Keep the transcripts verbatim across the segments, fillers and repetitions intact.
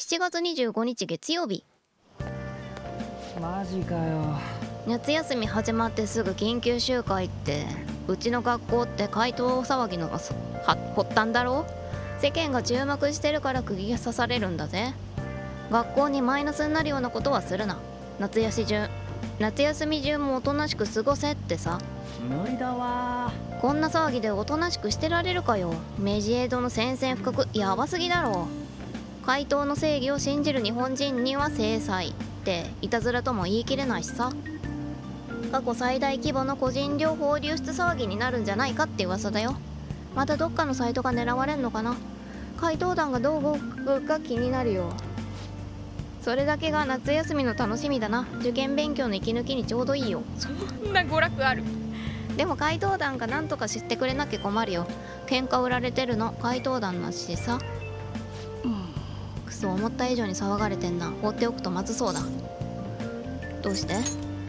しちがつにじゅうごにち月曜日。 マジかよ。 夏休み始まってすぐ緊急集会って、うちの学校って怪盗騒ぎのは発端だろ。世間が注目してるから釘刺されるんだぜ。学校にマイナスになるようなことはするな。夏休中夏休み中もおとなしく過ごせってさ。 無理だわ。 こんな騒ぎでおとなしくしてられるかよ。メジエドの宣戦布告やばすぎだろ。怪盗の正義を信じる日本人には制裁っていたずらとも言い切れないしさ。過去最大規模の個人情報流出騒ぎになるんじゃないかって噂だよ。またどっかのサイトが狙われんのかな。怪盗団がどう動くか気になるよ。それだけが夏休みの楽しみだな。受験勉強の息抜きにちょうどいいよ。そんな娯楽ある。でも怪盗団が何とか知ってくれなきゃ困るよ。喧嘩売られてるの怪盗団なしさ。うん、くそ、思った以上に騒がれてんな。放っておくとまずそうだ。どうして？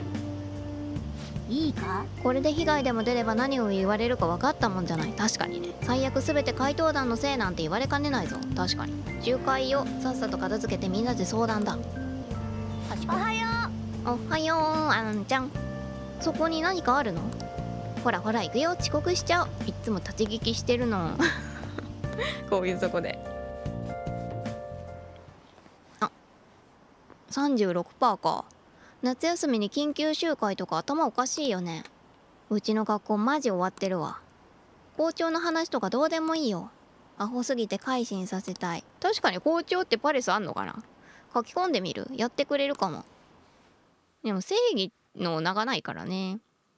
いいか？ これで被害でも出れば何を言われるか分かったもんじゃない。確かにね。最悪全て怪盗団のせいなんて言われかねないぞ。確かに。集会をさっさと片付けてみんなで相談だ。 おはよう。おはよう、あんちゃん。そこに何かあるの？ほらほら行くよ。遅刻しちゃう。いっつも立ち聞きしてるの。こういうとこで。あ、さんじゅうろくパーセント か。夏休みに緊急集会とか頭おかしいよね。うちの学校マジ終わってるわ。校長の話とかどうでもいいよ。アホすぎて改心させたい。確かに校長ってパレスあんのかな。書き込んでみる？やってくれるかも。でも正義の名がないからね。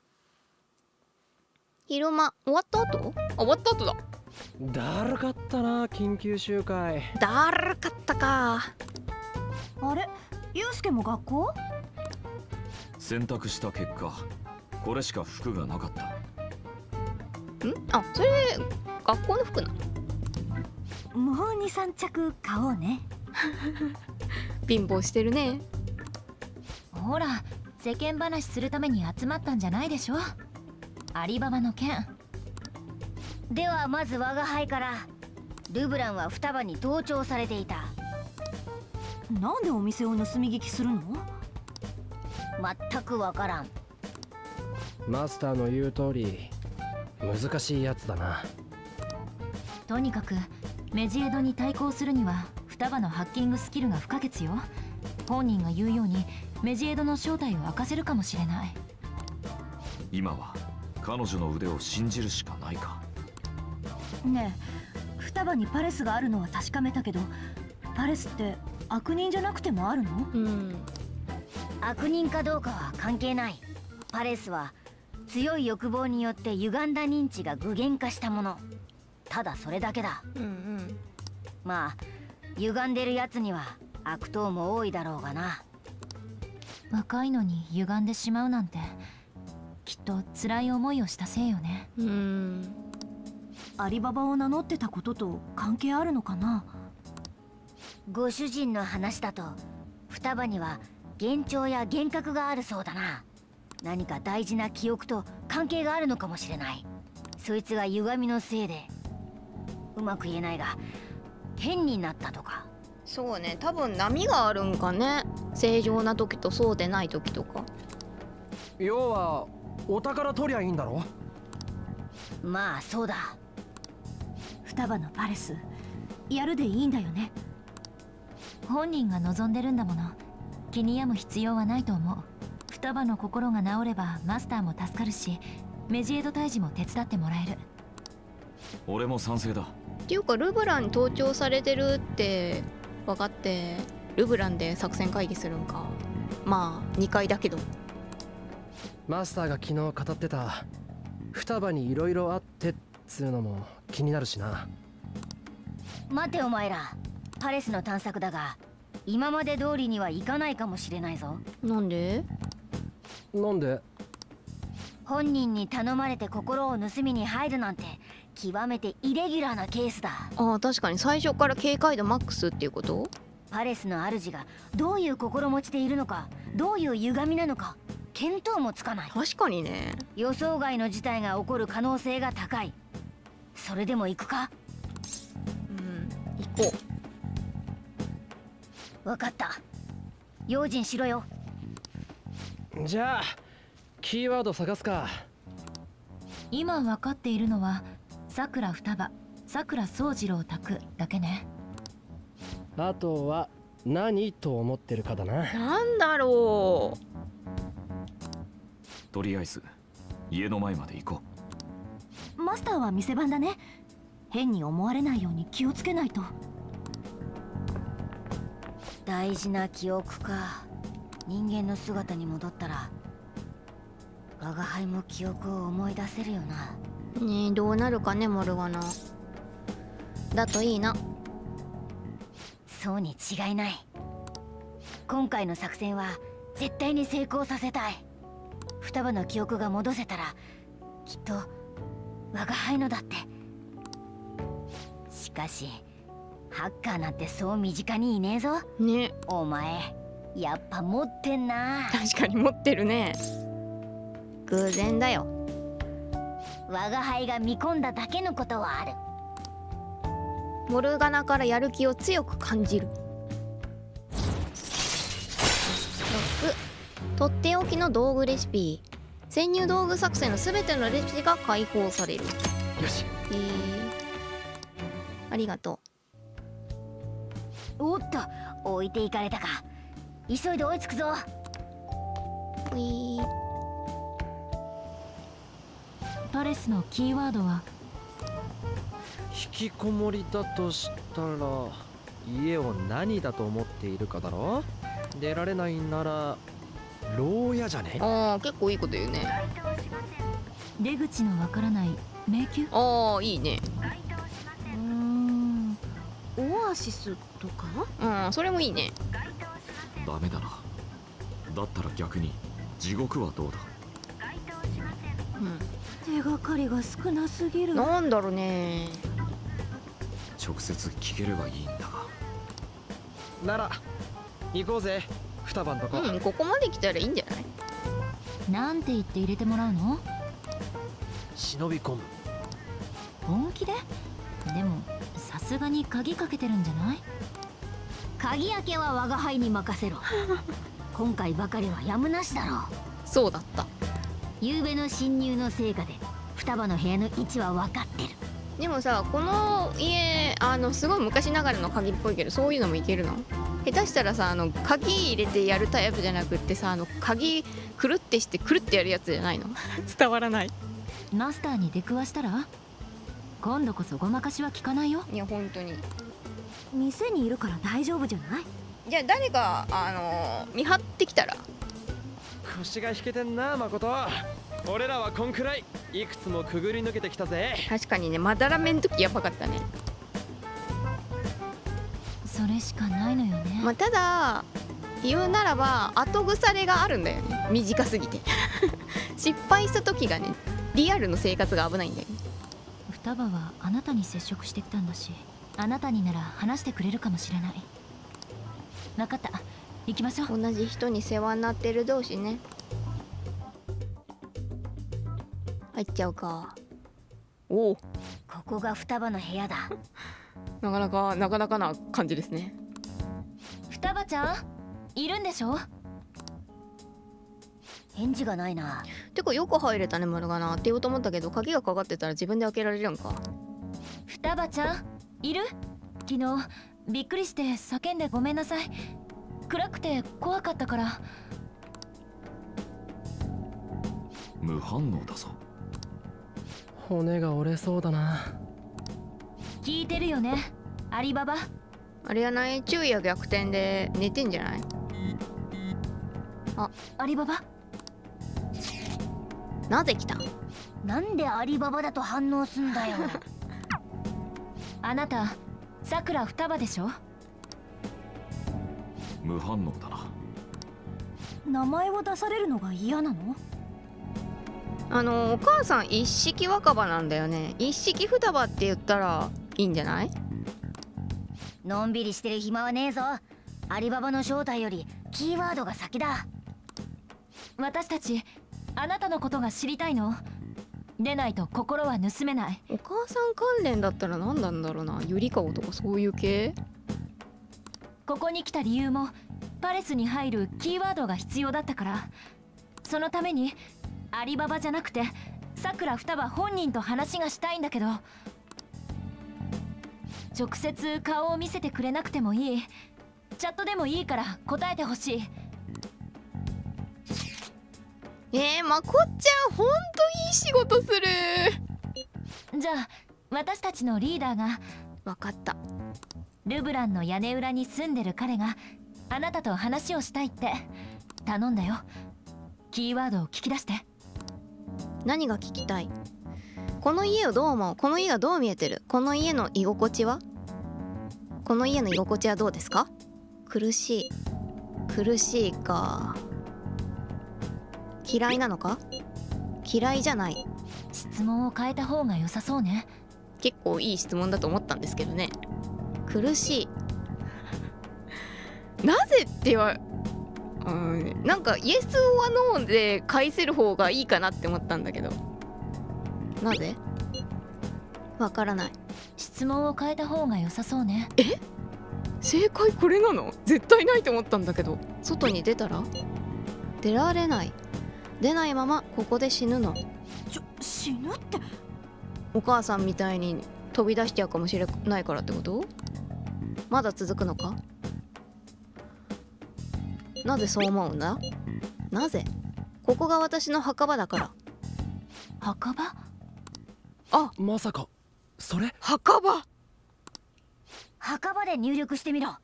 昼間終わった後？あ、終わった後だ。 だるかったな、緊急集会。 だるかったか。 あれ、ゆうすけも学校？ 選択した結果、これしか服がなかった。 ん？あ、それ学校の服なの？ もうにさんちゃく買おうね。 貧乏してるね。 ほら、世間話するために集まったんじゃないでしょ。アリババの件ではまず我が輩から。ルブランは双葉に盗聴されていた。なんでお店を盗み聞きするの？全くわからん。 マスターの言う通り難しいやつだな。 とにかくメジエドに対抗するには双葉のハッキングスキルが不可欠よ。本人が言うようにメジエドの正体を明かせるかもしれない。 今は彼女の腕を信じるしかないか。 ねえ、双葉にパレスがあるのは確かめたけど、パレスって悪人じゃなくてもあるの？ うん。 悪人かどうかは関係ない。パレスは強い欲望によって歪んだ認知が具現化したもの。ただそれだけだ。 うんうん。 まあ歪んでるやつには悪党も多いだろうがな。 若いのに歪んでしまうなんて、きっと辛い思いをしたせいよね。 うーん。 アリババを名乗ってたことと関係あるのかな？ご主人の話だと双葉には幻聴や幻覚があるそうだな。何か大事な記憶と関係があるのかもしれない。そいつが歪みのせいで、うまく言えないが変になったとか。 そうね、多分波があるんかね。正常な時とそうでない時とか。 要はお宝取りゃいいんだろ。 まあそうだ。双葉のパレスやるでいいんだよね。 本人が望んでるんだもの。気に病む必要はないと思う。双葉の心が治ればマスターも助かるし、メジエド退治も手伝ってもらえる。 俺も賛成だ。 っていうかルブランに盗聴されてるって分かってルブランで作戦会議するんか。まあにかいだけど。 マスターが昨日語ってた双葉にいろいろあってっつうのも気になるしな。 待てお前ら、パレスの探索だが今まで通りにはいかないかもしれないぞ。 なんで？ なんで？ 本人に頼まれて心を盗みに入るなんて極めてイレギュラーなケースだ。 ああ、確かに最初から警戒度マックスっていうこと？ パレスの主がどういう心持ちでいるのか、どういう歪みなのか見当もつかない。 確かにね。 予想外の事態が起こる可能性が高い。それでも行くか？ うん、行こう。 分かった。用心しろよ。 じゃあキーワード探すか。 今分かっているのはさくら双葉、さくら宗次郎拓だけね。 あとは何と思ってるかだな。 なんだろとりあえず家の前まで行こマスターは店番だね。変に思われないように気をつけないと。 大事な記憶か。人間の姿に戻ったら我が輩も記憶を思い出せるよな。 う。ねえ、どうなるかね、モルガナ。だといいな。 そうに違いない。今回の作戦は絶対に成功させたい。双葉の記憶が戻せたらきっと我が輩のだって。しかしハッカーなんてそう身近にいねえぞ。 ね、 お前やっぱ持ってんな。 確かに持ってるね。偶然だよ。 我が輩が見込んだだけのことはある。 モルガナからやる気を強く感じる。ろく、とっておきの道具レシピ。潜入道具作戦のすべてのレシピが解放される。 よし。 えー、ありがとおっと、置いていかれたか。急いで追いつくぞ。 う。いー、 パレスのキーワードは引きこもりだとしたら家を何だと思っているかだろ。出られないなら牢屋じゃね。 ああ、結構いいこと言うね。 出口のわからない迷宮。 ああ、いいね。 うーん、オアシスとか。 うん、それもいいね。 う。ダメだな。だったら逆に地獄はどうだ。 手がかりが少なすぎる。 なんだろうね。 直接聞ければいいんだが。 なら行こうぜ、双葉んとこ。 うん、ここまで来たらいいんじゃない。 なんて言って入れてもらうの？ 忍び込む。 本気で？でもさすがに鍵かけてるんじゃない？ 鍵開けは我が輩に任せろ。今回ばかりはやむなしだろう。 そうだった。 昨べの侵入の成果で双葉の部屋の位置は分かってる。 でもさ、この家、あのすごい昔ながらの鍵っぽいけど、そういうのもいけるの？下手したらさ、あの鍵入れてやるタイプじゃなくってさ、あの鍵くるってしてくるってやるやつじゃないの？伝わらない。 マスターに出くわしたら今度こそごまかしは効かないよ。 いや、本当に。 店にいるから大丈夫じゃない？ じゃあ誰かあのー見張ってきたら。 腰が引けてんな、誠。俺らはこんくらいいくつもくぐり抜けてきたぜ。 確かにね、まだらめん時やばかったね。 それしかないのよね。 まあ、ただ言うならば後腐れがあるんだよね、短すぎて。失敗した時がね、リアルの生活が危ないんだよね。 双葉はあなたに接触してきたんだし、あなたになら話してくれるかもしれない。分かった、行きましょう。 同じ人に世話になってる同士ね。入っちゃうか。おお、 ここが双葉の部屋だ。 なかなかなかなかな感じですね。 双葉ちゃんいるんでしょ？ 返事がないな。 てかよく入れたね、丸がなって言おうと思ったけど、鍵がかかってたら自分で開けられるんか。 双葉ちゃんいる？昨日びっくりして叫んでごめんなさい。暗くて怖かったから。 無反応だぞ。 骨が折れそうだな。 聞いてるよね、アリババ。 あれやない？昼夜逆転で寝てんじゃない？ あ、アリババ。 なぜ来た？ なんでアリババだと反応すんだよ。 あなたさくら双葉でしょ？ 無反応だな。 名前を出されるのが嫌なの？ あのお母さん一式若葉なんだよね。一式双葉って言ったらいいんじゃない？ のんびりしてる暇はねえぞ。アリババの正体よりキーワードが先だ。 私たちあなたのことが知りたいの。でないと心は盗めない。 お母さん関連だったら何なんだろうな。ゆりかごとかそういう系？ ここに来た理由もパレスに入るキーワードが必要だったから。そのためにアリババじゃなくてさくら双葉本人と話がしたいんだけど、直接顔を見せてくれなくてもいい。チャットでもいいから答えてほしい。 えー、まこっちゃんほんといい仕事する。 じゃあ私たちのリーダーが。 わかった。 ルブランの屋根裏に住んでる彼があなたと話をしたいって頼んだよ。キーワードを聞き出して。 何が聞きたい？この家をどう思う？この家がどう見えてる？この家の居心地は？この家の居心地はどうですか？苦しい。苦しいか。嫌いなのか？嫌いじゃない。 質問を変えた方が良さそうね。 結構いい質問だと思ったんですけどね。苦しい。なぜっては、うん、なんかイエスはノーで返せる方がいいかなって思ったんだけど、なぜ？わからない。 質問を変えた方が良さそうね。 え？正解これなの？絶対ないと思ったんだけど。外に出たら？出られない。出ないままここで死ぬの？ ちょ、死ぬって。 お母さんみたいに飛び出しちゃうかもしれないからってこと？まだ続くのか？なぜそう思うんだ？なぜ？ここが私の墓場だから。 墓場？ あ、 まさかそれ？ 墓場。 墓場で入力してみろ。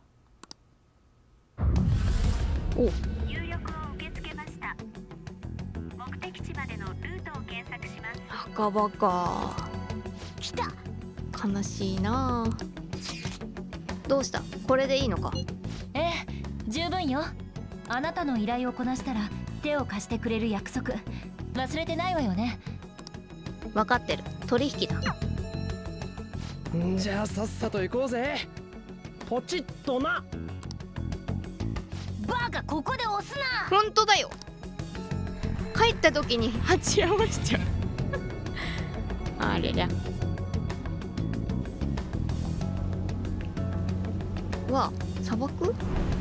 お、 入力を受け付けました。目的地までのルートを検索します。 墓場か。 来た。 悲しいなあ。どうした？これでいいのか？ ええ、十分よ。あなたの依頼をこなしたら手を貸してくれる約束忘れてないわよね。 分かってる。取引だ。 んじゃあさっさと行こうぜ。ポチッとな。 バカ、ここで押すな。 ほんとだよ。帰った時に鉢合わしちゃう。あれりゃ。わ、砂漠？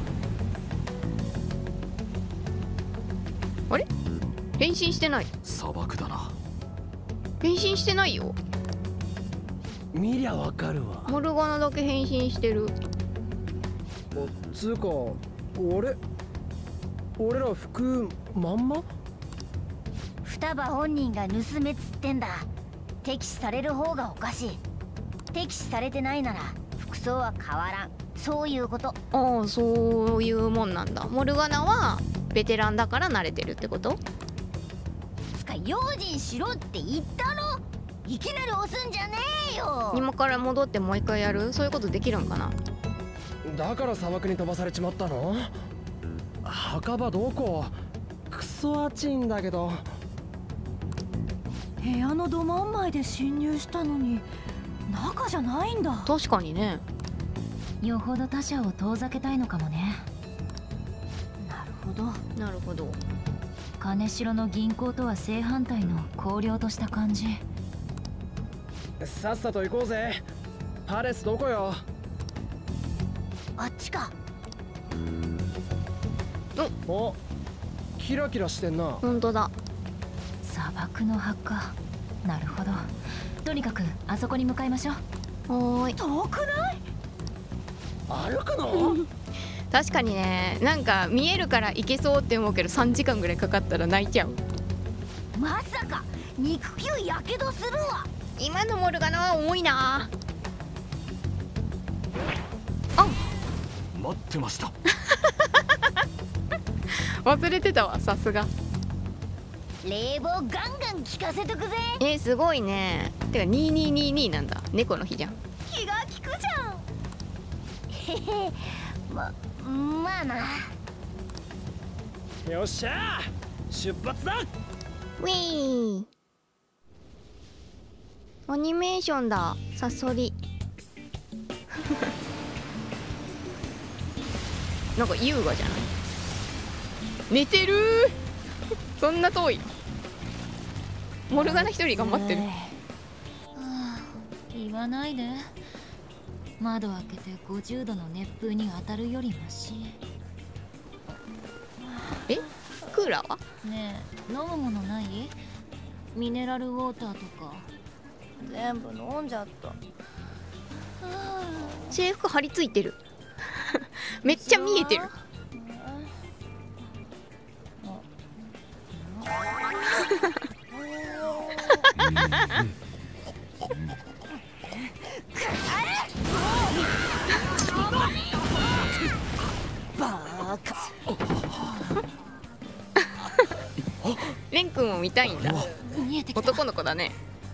あれ？変身してない。 砂漠だな。 変身してないよ。 見りゃわかるわ。 モルガナだけ変身してる。 つうか俺俺ら服まんま？ 双葉本人が盗めっつってんだ。敵視される方がおかしい。敵視されてないなら服装は変わらん。そういうこと。 ああ、そういうもんなんだ。モルガナはベテランだから慣れてるってこと？ つか用心しろって言ったろ。いきなり押すんじゃねえよ。 今から戻ってもう一回やる？そういうことできるんかな？ だから砂漠に飛ばされちまったの？墓場どこ？クソ暑いんだけど。 部屋のど真ん前で侵入したのに中じゃないんだ。 確かにね。 よほど他者を遠ざけたいのかもね。 なるほど。 なるほど。 金城の銀行とは正反対の荒涼とした感じ。 さっさと行こうぜ。パレスどこよ？ あっちか。 お、キラキラしてんな。 ほんとだ。 砂漠の墓。なるほど。とにかくあそこに向かいましょう。 はーい。 遠くない？ 歩くの？ 確かにね、なんか見えるから行けそうって思うけどさんじかんぐらいかかったら泣いちゃう。 まさか肉球やけどするわ。 今のモルガナは重いな。 待ってました。 忘れてたわ、さすが。 冷房ガンガン効かせとくぜ。 えー、すごいね。てかにせんにひゃくにじゅうになんだ。猫の日じゃん。 気が利くじゃん。へへ、ま、まあな。 よっしゃー、出発だ。 ウィーン。アニメーションだ。サソリ。なんか優雅じゃない？寝てるー。そんな遠いの？モルガナ一人頑張ってる。 言わないで。 窓開けてごじゅうどの熱風に当たるよりマシ。 え、クーラーは？ ねえ、飲むものない？ミネラルウォーターとか。 全部飲んじゃった。 制服張り付いてる。めっちゃ見えてる。 バカ。 レン君を見たいんだ。 見えてきた。 男の子だね。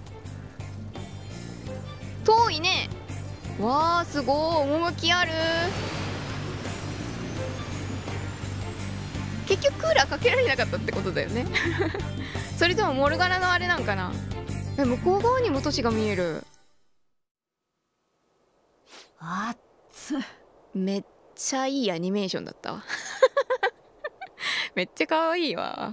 遠いね。わあ、すごい趣ある。結局クーラーかけられなかったってことだよね。それともモルガナのあれなんかな。え、向こう側にも都市が見える。 あっつ。 めっちゃいいアニメーションだったわ。めっちゃ可愛いわ。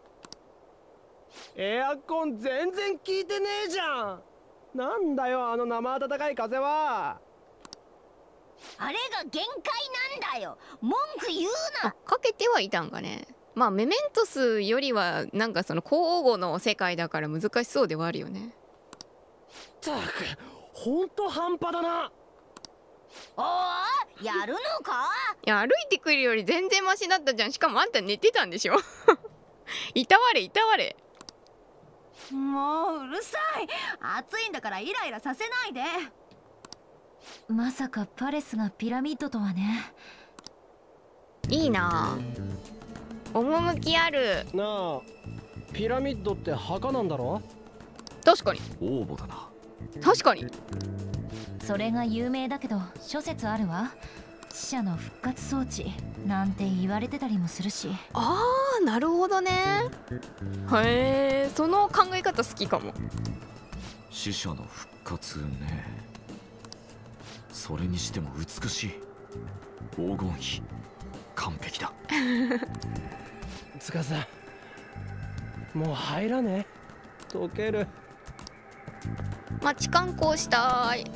エアコン全然効いてねえじゃん。なんだよあの生暖かい風は。 あれが限界なんだよ。文句言うな。 あ、かけてはいたんかね。まあメメントスよりはなんかその交互の世界だから難しそうではあるよね。 ったくほんと半端だな。 おー、やるのか？ いや、歩いてくるより全然マシだったじゃん。しかもあんた寝てたんでしょ。いたわれいたわれ。 もううるさい。暑いんだからイライラさせないで。 まさかパレスがピラミッドとはね。 いいなあ、趣ある。 なあ、ピラミッドって墓なんだろ。 確かに応募だな。 確かに。 それが有名だけど諸説あるわ。死者の復活装置なんて言われてたりもするし。 あー、なるほどね。へえ、その考え方好きかも。 死者の復活ね。それにしても美しい。黄金比完璧だ。 つかさ、もう入らねえ。溶ける。 街観光したい。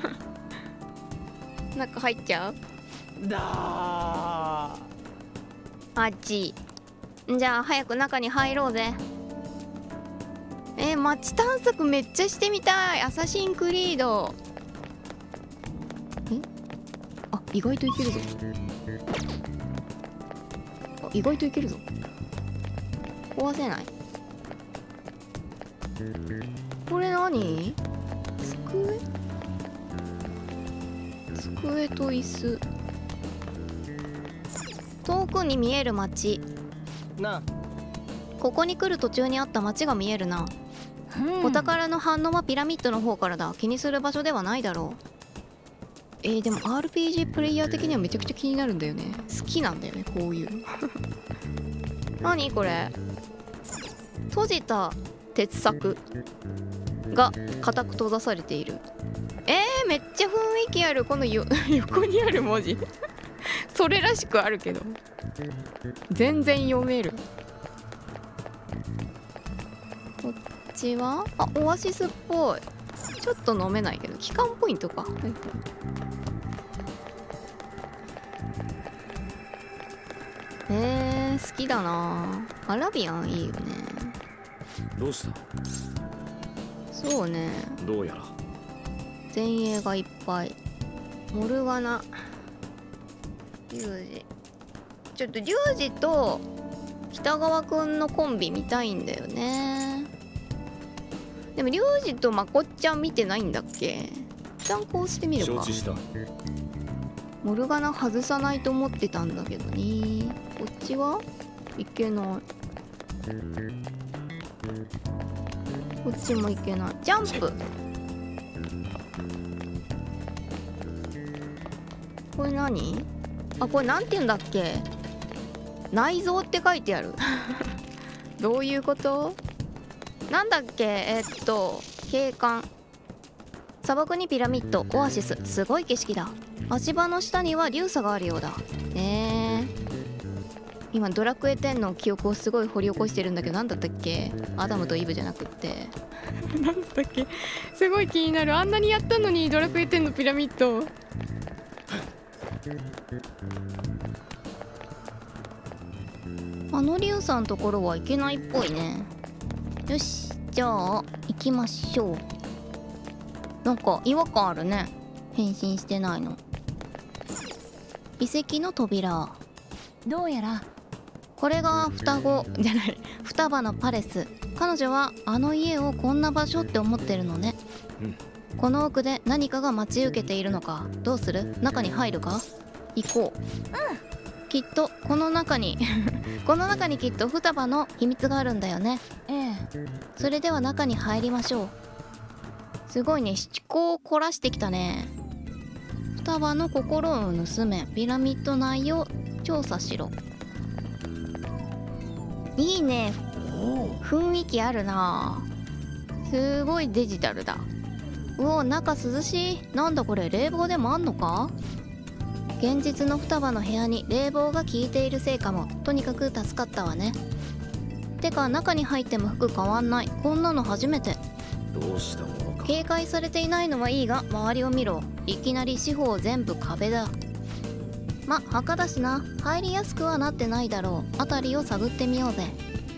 中入っちゃう？ だー。 あっち。じゃあ早く中に入ろうぜ。えー、街探索めっちゃしてみたい。アサシンクリード。え、あ、意外といけるぞ。あ、意外といけるぞ。壊せない。これ何？机？机と椅子。遠くに見える街。 なあ、 ここに来る途中にあった街が見えるな。お宝の反応はピラミッドの方からだ。気にする場所ではないだろう。えー、でも アールピージー プレイヤー的にはめちゃくちゃ気になるんだよね。好きなんだよね、こういうの。何これ。閉じた鉄柵が固く閉ざされている。えー、めっちゃ雰囲気ある。このよ横にある文字。それらしくあるけど全然読める。こっちはあ、オアシスっぽい。ちょっと飲めないけど期間ポイントか。えー、好きだな。アラビアンいいよね。 どうした？ そうね、 どうやら前衛がいっぱい。モルガナ、リュウジ。ちょっとリュウジと北川くんのコンビ見たいんだよね。でもリュウジとまこっちゃん見てないんだっけ。一旦こうしてみるか。 承知した。 モルガナ外さないと思ってたんだけどね。こっちはいけない。こっちもいけない。ジャンプ。これ何？あ、これなんて言うんだっけ。内臓って書いてある。どういうこと？なんだっけ。えっと景観。砂漠にピラミッド、オアシス、すごい景色だ。足場の下には流砂があるようだ。えー、 今ドラクエテンの記憶をすごい掘り起こしてるんだけど、何だったっけ？アダムとイブじゃなくって何だったっけ？すごい気になる。あんなにやったのにドラクエテンのピラミッド。あのリュウさんのところは行けないっぽいね。よし、じゃあ行きましょう。なんか違和感あるね、変身してないの。遺跡の扉。 どうやらこれが双子じゃない双葉のパレス。彼女はあの家をこんな場所って思ってるのね、うん、この奥で何かが待ち受けているのか。どうする？中に入るか？行こう。うん、きっとこの中にこの中にきっと双葉の秘密があるんだよね。 ええ。 それでは中に入りましょう。すごいね、七考を凝らしてきたね。双葉の心を盗め、ピラミッド内を調査しろ。いいね、雰囲気あるな。すごいデジタルだ。うお、中涼しい。なんだこれ、冷房でもあんのか？現実の双葉の部屋に冷房が効いているせいかも。とにかく助かったわね。てか中に入っても服変わんない。こんなの初めて。 どうしたものか。 警戒されていないのはいいが、周りを見ろ。いきなり四方全部壁だ。ま、墓だしな。入りやすくはなってないだろう。辺りを探ってみようぜ。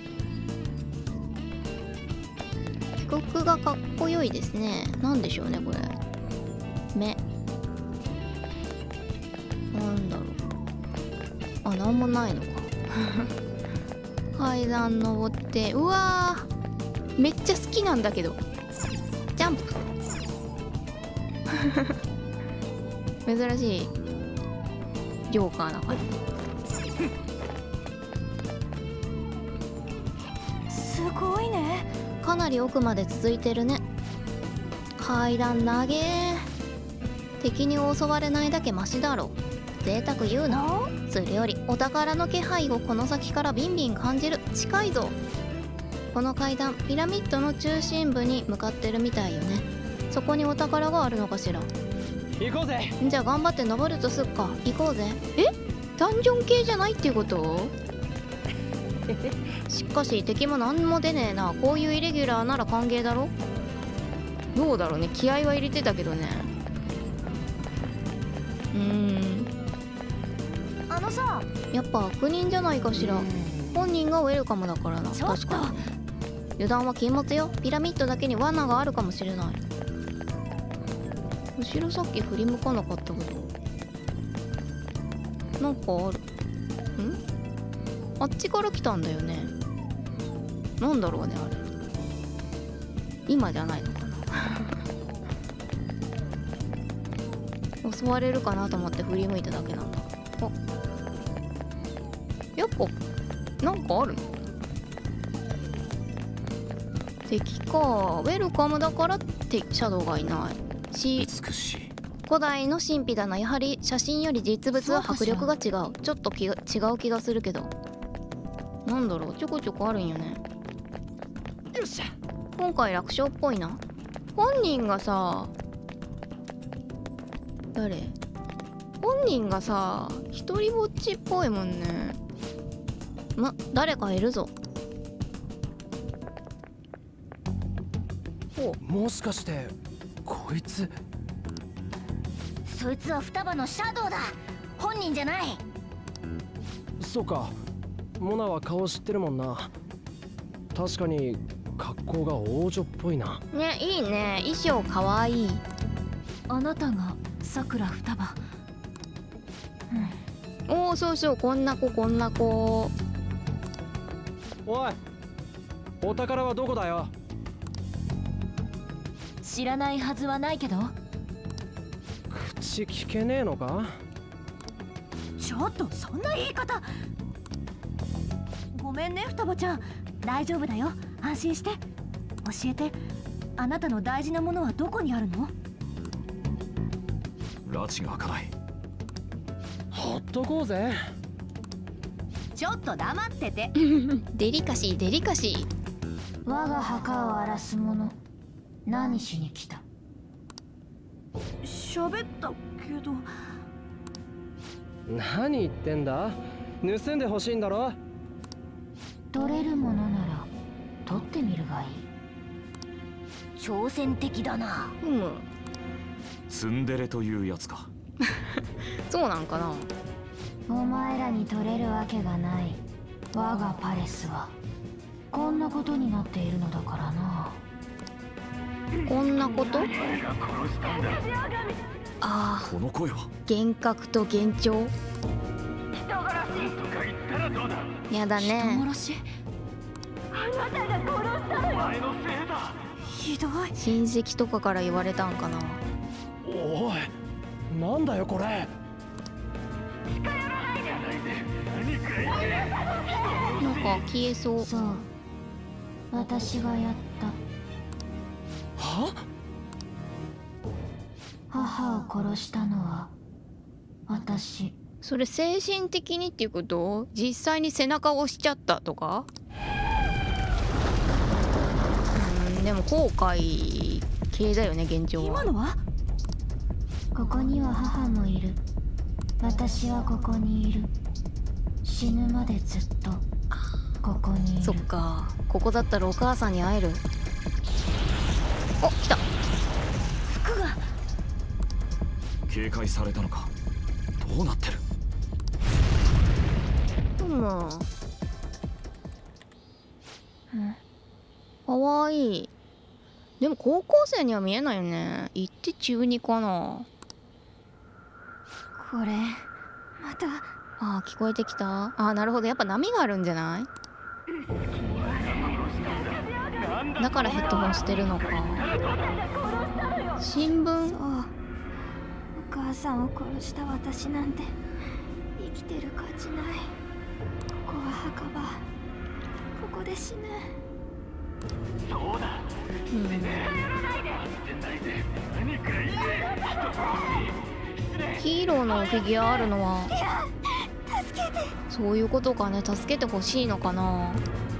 曲がかっこよいですね。なんでしょうねこれ。目なんだろう。あ、なんもないのか階段登って、うわー、めっちゃ好きなんだけど。ジャンプ珍しいジョーカーな感じ。すごいね。 かなり奥まで続いてるね。階段長え。敵に襲われないだけマシだろ。贅沢言うな。それよりお宝の気配をこの先からビンビン感じる。近いぞ。この階段ピラミッドの中心部に向かってるみたいよね。そこにお宝があるのかしら。 行こうぜ。 じゃあ頑張って登るとすっか。行こうぜ。え、ダンジョン系じゃないっていうことしかし敵も何も出ねえな。こういうイレギュラーなら歓迎だろ。どうだろうね、気合は入れてたけどね。うーん、 あのさ、 やっぱ悪人じゃないかしら。本人がウェルカムだからな。確かにね。油断は禁物よ。ピラミッドだけに罠があるかもしれない。後ろさっき振り向かなかったけどなんかある。ん？あっちから来たんだよね。なんだろうねあれ。今じゃないのかな襲われるかなと思って振り向いただけなんだ。あ、やっぱなんかあるの？敵か。ウェルカムだからってシャドウがいないし、 美しい。 古代の神秘だな。やはり写真より実物は迫力が違う。ちょっと気が違う気がするけど、なんだろう、ちょこちょこあるんよね。 よっしゃ。 今回楽勝っぽいな。本人がさ、誰？本人がさ、一人ぼっちっぽいもんね。ま、誰かいるぞ。 お、もしかしてこいつ。 そいつは双葉のシャドウだ。本人じゃない。 そうか、モナは顔知ってるもんな。確かに格好が王女っぽいな。 ね、いいね。衣装かわいい。 あなたがさくら双葉。 うん、おお、そうそう、こんな子こんな子。 おい、お宝はどこだよ。 知らないはずはないけど。 口聞けねえのか。 ちょっとそんな言い方。ごめんね双葉ちゃん、大丈夫だよ。安心して。教えて、あなたの大事なものはどこにあるの？ 拉致が開かない。 ほっとこうぜ。 ちょっと黙っててデリカシーデリカシー。 我が墓を荒らす者、何しに来た？ 喋ったけど。 何言ってんだ。 盗んでほしいんだろ。 取れるものなら取ってみるがいい。挑戦的だな。 うむ。 ツンデレというやつか。 そうなんかな。 お前らに取れるわけがない。我がパレスはこんなことになっているのだからな。 こんなこと？ああ、 この声は幻覚と幻聴。やだね。 人殺し？ひどい。 親戚とかから言われたんかな。 おい、なんだよこれ。 なんか消えそう。 そう、私がやった。 は？ 母を殺したのは私。 それ精神的にっていうこと？実際に背中を押しちゃったとか？うん、でも後悔系だよね、現状は。 今のは？ ここには母もいる。私はここにいる。死ぬまでずっとここにいる。 そっか、ここだったらお母さんに会える。お、来た。 服が。 警戒されたのか。どうなってる？ うむ。かわいい。でも高校生には見えないよね。行って中にかな。 これまた。 あー、聞こえてきた。あー、なるほど、やっぱ波があるんじゃない？だからヘッドホンしてるのか。新聞。 そう、お母さんを殺した私なんて生きてる価値ない。ここは墓場。ここで死ぬ。 うん、ヒーローのフィギュアあるのは助けて。 そういうことかね。助けてほしいのかな。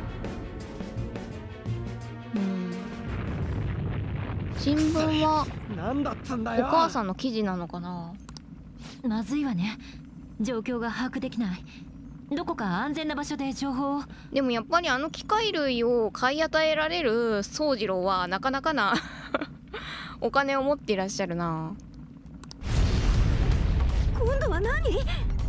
うん。新聞はなんだっつんだおよ。 母さんの記事なのかな。 まずいわね。状況が把握できない。どこか安全な場所で情報を。 でもやっぱりあの機械類を買い与えられる宗次郎はなかなかなお金を持っていらっしゃるな。 今度は何？ まずい。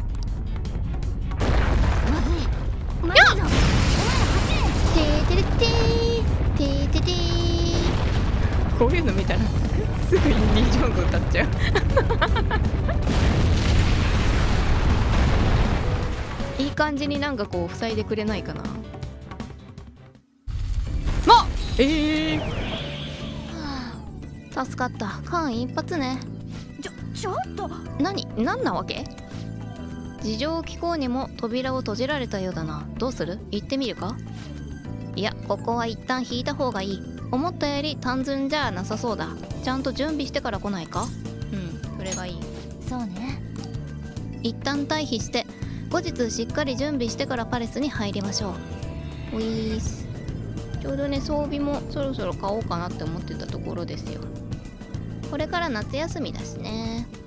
まずいぞ。お前ら走れ。 てーてれてーてーててー。こういうの見たらすぐインディ・ジョーンズ歌っちゃういい感じになんかこう塞いでくれないかな。あっ、ええー、はあ、助かった。間一髪ね。 ちょちょっと何何なわけ？事情を聞こうにも扉を閉じられたようだな。どうする？行ってみるか？いや、ここは一旦引いた方がいい。思ったより単純じゃなさそうだ。ちゃんと準備してから来ないか？うん、それがいい。 そうね。 一旦退避して後日しっかり準備してからパレスに入りましょう。おいーす。ちょうどね、装備もそろそろ買おうかなって思ってたところですよ。これから夏休みだしね。